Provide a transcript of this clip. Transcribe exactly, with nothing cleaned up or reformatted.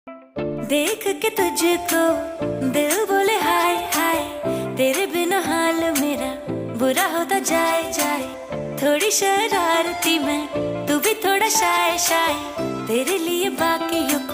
देख के तुझको दिल बोले हाय हाय, तेरे बिना हाल मेरा बुरा होता जाए जाए। थोड़ी शरारती मैं, तू भी थोड़ा शाय शाय, तेरे लिए बाकियों